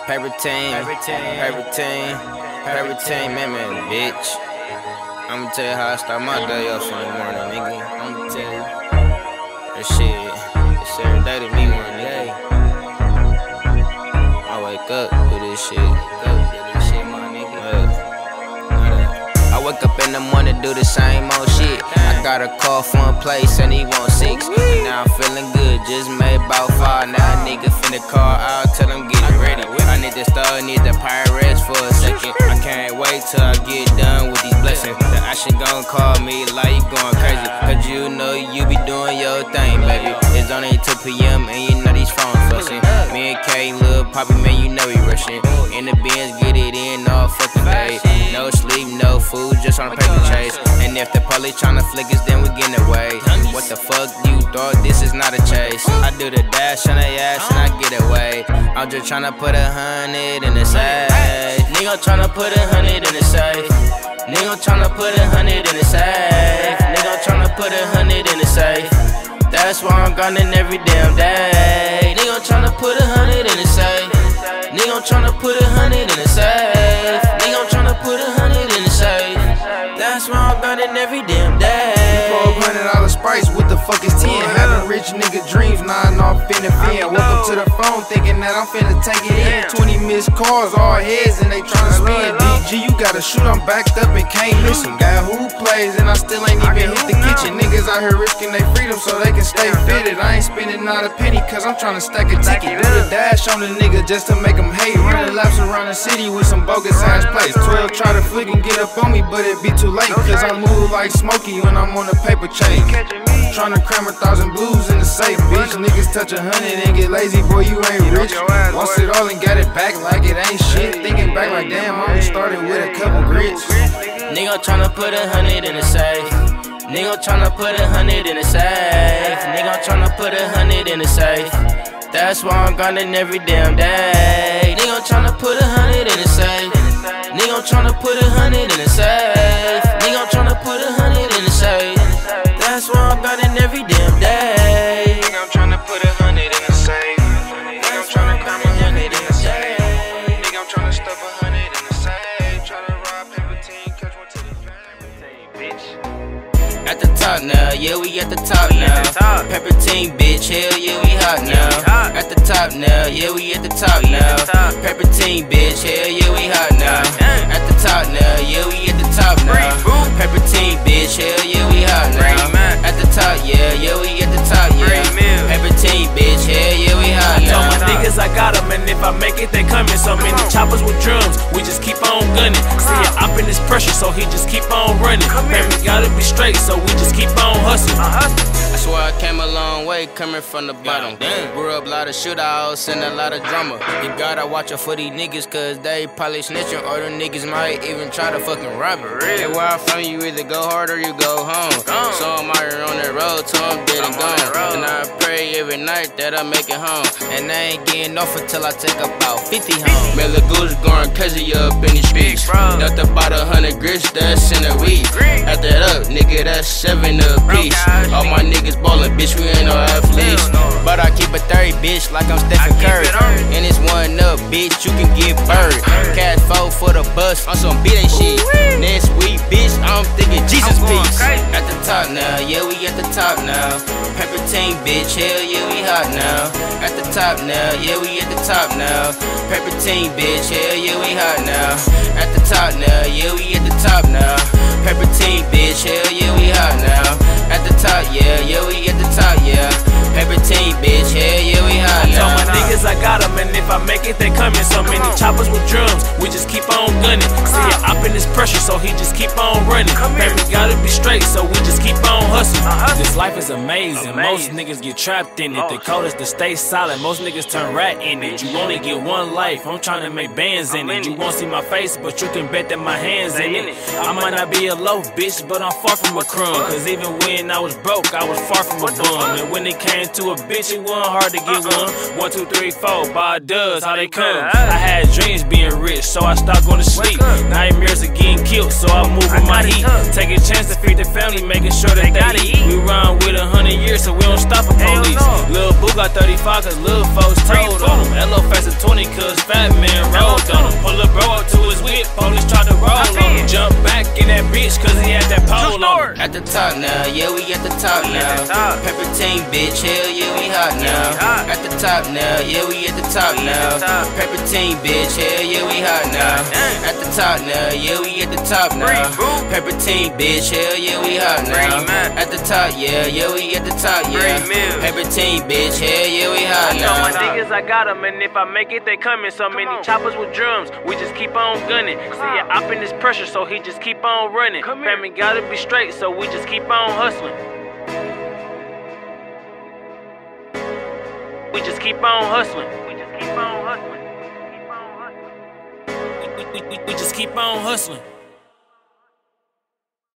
Paper team, man, bitch. I'ma tell you how I start my day off in the morning, nigga. I'ma tell you that shit. It's every day to me, one day. I wake up, do this shit. My nigga. I wake up in the morning, do the same old shit. I got a call from a place and he want 6. And now I'm feeling good, just made about 5. Now a nigga finna call out, tell him get it ready. I need to start, need the pirates for a second. I can't wait till I get done with these blessings. The action gon' call me like you going crazy, cause you know you be doing your thing, baby. It's only 2 p.m. and you know these phones fussing. Me and K, Lil Poppy, man, you know we rushing. In the Benz, get it in all fucking day. No sleep, no food, just on a paper chase. And if the police tryna flick us, then we getting away. What the fuck you thought? This is not a chase. I do the dash on they ass and I get away. I'm just tryna put 100 in the safe. Nigga tryna put 100 in the safe. Nigga tryna put 100 in the safe. Nigga tryna put 100 in the safe. That's why I'm grinding every damn day. Nigga tryna put 100 in the safe. Nigga tryna put 100 in the safe. Nigga tryna put 100 in the safe. That's why I'm grinding every damn day. $100 price, what the fuck is 10? Having rich nigga dreams, nodding off in the fin. Woke up to the phone thinking that I'm finna take it in. 20 missed calls, all heads, and they tryna spin. DG, you gotta shoot, I'm backed up and can't listen. Got who plays, and I still ain't even hit the kitchen. Niggas out here risking their freedom so they can stay fitted. I ain't spending not a penny, cause I'm tryna stack a ticket. Do the dash on the nigga just to make them hate. Running laps around the city with some bogus ass plays. 12 try to flick and get up on me, but it be too late, cause I move like Smokey when I'm on the paper chase. Tryna cram 1,000 blues in the safe, bitch. Niggas touch 100 and get lazy, boy, you ain't rich. Lost it all and got it back like it ain't shit. Thinking back like, damn, I only started with a couple grits. Nigga tryna put 100 in the safe. Nigga tryna put 100 in the safe. Nigga tryna put 100 in the safe. That's why I'm grinding every damn day. Nigga tryna put 100 in the safe. Nigga tryna put 100 in the safe. Nigga tryna put 100 in the safe. That's why I'm grinding every damn day. Nigga, I'm tryna put 100 in the safe. Nigga, I'm tryna cram 100 in the safe. Nigga, I'm tryna stuff 100 in the safe. Tryna rob paper team, catch one to the fame, bitch. At the top now, yeah, we at the top now. Pepper team, bitch, hell yeah, we hot now. At the top now, yeah, we at the top now. Pepper team, bitch, hell yeah, we hot now. At the top now, yeah, we at the top now. Pepper team, bitch, hell yeah, we hot now. At the top, yeah, we at the top, yeah. Pepper team, bitch, hell yeah, we hot now. Tell my niggas I got them, and if I make it, they coming. So many choppers with drums, we just keep on gunning. See it up in this pressure, so he just keep on running. Man, we gotta be straight, so we just keep on hustling. I swear I came a long way coming from the bottom. Grew up a lot of shootouts and a lot of drama. You gotta watch out for these niggas, cause they probably snitching, or the niggas might even try to fucking rob it. And where I'm from, you either go hard or you go home. So I'm out here on the road till I'm dead and gone. And I pray every night that I make it home. And I ain't getting off until I take about 50 home. Man, the goose going crazy up in the streets. Ducked about 100 grits, that's in a week. Add that up, nigga, that's 7 a piece. All my niggas ballin', bitch, we ain't no athletes. But I keep a 30, bitch, like I'm Stephen Curry. And it's one up, bitch, you can get buried. Cash 4 for the bus on some B-Day shit. Next week, bitch, I'm thinking Jesus peace. At the top now, yeah, we at the top now. Pepper team, bitch, hell yeah, we hot now. At the top now, yeah, we at the top now. Pepper team, bitch, hell yeah, we hot now. At the top now, yeah, we at the top now. Pepper team, bitch, hell yeah, we hot now. At the top, yeah, we at the top, yeah. Pepper team, bitch, hell yeah, we hot now. Tell my niggas I got them, and if I make it, they coming. So many choppers with drums, we just keep on gunning. See it up in this pressure, so he just keep on running. Man, we gotta be straight, so we just keep on hustling. This life is amazing. Most niggas get trapped in it. The code is to stay silent. Most niggas turn rat in it. You only get one life. I'm trying to make bands in it. You won't see my face, but you can bet that my hands in it. I might not be a low bitch, but I'm far from a crumb. Cause even when I was broke, I was far from a bum. And when it came to a bitch, it wasn't hard to get one. 1, 2, 3, 4, by does, how they come. I had dreams being rich, so I stopped going to sleep. Nightmares of getting killed, so I move with my heat. Take a chance to feed the family, making sure that they eat. We run with 100 years, so we don't stop a police. Lil Boo got 35, cause Lil folks told on him. LO fast at 20, cause Fat Man bitch, cause he had that pole on him. At the top now, yeah, we at the top now. Pepper team, bitch, hell yeah, we hot now. At the top now, yeah, we at the top now. Pepper team, bitch, hell yeah, we hot now. At the top now, yeah, we at the top now. Pepper team, bitch, hell yeah, we hot now. At the top, yeah, we at the top, yeah. Pepper team, bitch, hell yeah, we hot now. My niggas, I got them, and if I make it, they coming. So many choppers with drums, we just keep on gunning. See ya up in this pressure, so he just keep on running. Family gotta be straight, so we just keep on hustling. We just keep on hustling. We just keep on hustling. We just keep on hustling.